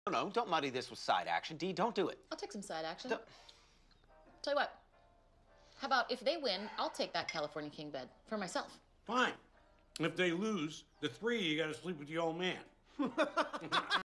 No, don't muddy this with side action. Dee, don't do it. I'll take some side action. Don't- Tell you what. How about if they win, I'll take that California king bed for myself. Fine. If they lose, the three of you gotta sleep with the old man.